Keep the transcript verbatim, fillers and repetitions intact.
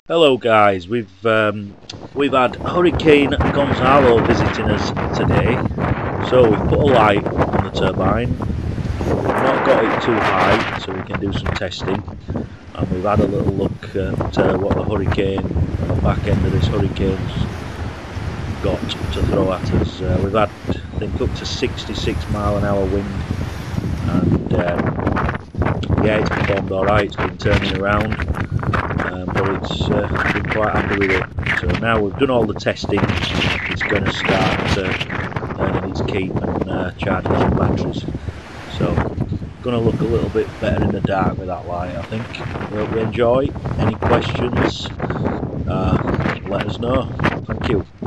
Hello guys, we've um, we've had Hurricane Gonzalo visiting us today, so we've put a light on the turbine. We've not got it too high so we can do some testing, and we've had a little look at uh, what the hurricane, the back end of this hurricane's got to throw at us. Uh, we've had, I think, up to sixty-six mile an hour wind, and um, yeah, it's performed alright. It's been turning around. Um, but it's uh, been quite happy with it. So now we've done all the testing, it's going to start uh, earning its keep and uh, charging some batteries. So going to look a little bit better in the dark with that light, I think. We hope you enjoy. Any questions, uh, let us know. Thank you.